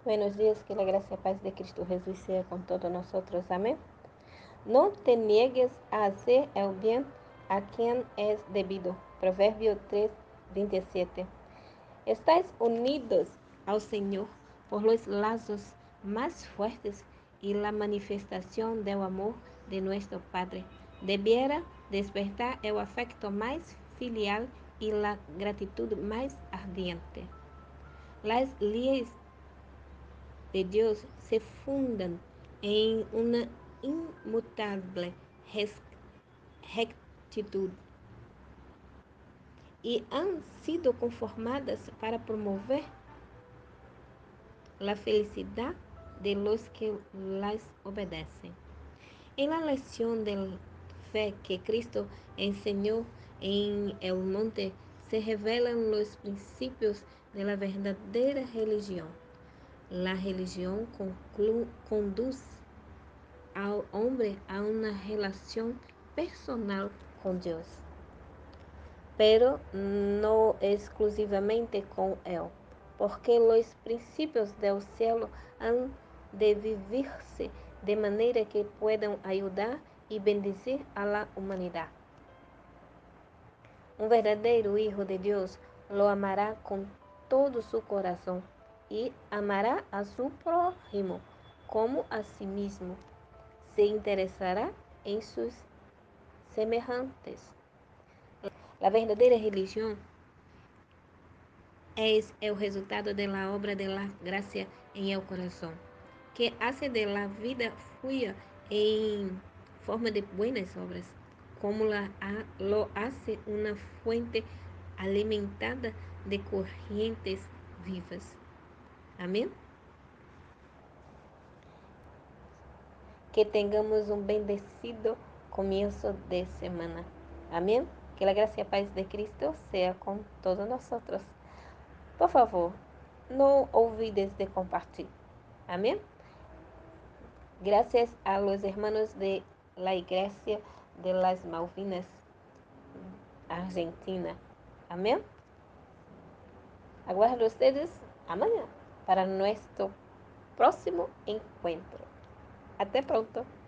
Buenos días, que la gracia y paz de Cristo Jesús sea con todos nosotros. Amén. No te niegues a hacer el bien a quien es debido. Proverbio 3:27. Estáis unidos al Señor por los lazos más fuertes y la manifestación del amor de nuestro Padre debiera despertar el afecto más filial y la gratitud más ardiente. Las leyes de Dios se fundan en una inmutable rectitud y han sido conformadas para promover la felicidad de los que las obedecen. En la lección de fe que Cristo enseñó en el monte se revelan los principios de la verdadera religión. La religión conduce al hombre a una relación personal con Dios, pero no exclusivamente con Él, porque los principios del cielo han de vivirse de manera que puedan ayudar y bendecir a la humanidad. Un verdadero hijo de Dios lo amará con todo su corazón y amará a su prójimo como a sí mismo. Se interesará en sus semejantes. La verdadera religión es el resultado de la obra de la gracia en el corazón, que hace de la vida fluya en forma de buenas obras, como lo hace una fuente alimentada de corrientes vivas. Amén. Que tengamos un bendecido comienzo de semana. Amén. Que la gracia y paz de Cristo sea con todos nosotros. Por favor, no olvides de compartir. Amén. Gracias a los hermanos de la Iglesia de las Malvinas, Argentina. Amén. Aguardo ustedes amanhã para nuestro próximo encuentro. Até pronto.